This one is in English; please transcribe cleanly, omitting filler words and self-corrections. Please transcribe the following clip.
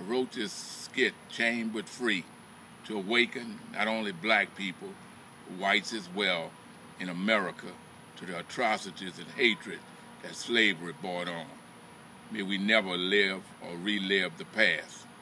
wrote this skit, Chained but Free, to awaken not only black people, but whites as well, in America to the atrocities and hatred that slavery brought on. May we never live or relive the past.